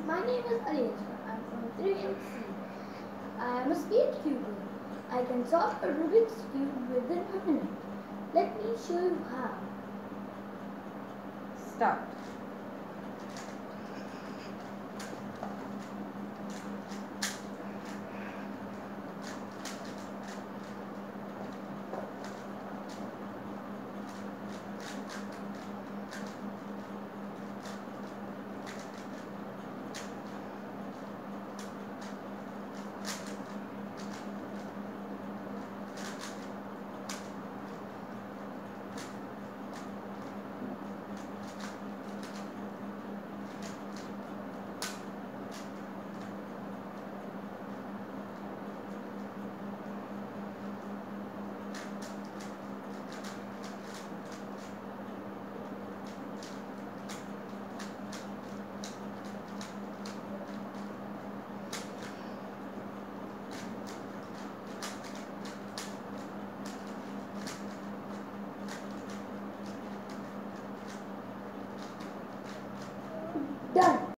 My name is Aliasha. I'm from 3LC. I am a speed cuber. I can solve a Rubik's Cube within a minute. Let me show you how. Start. Done.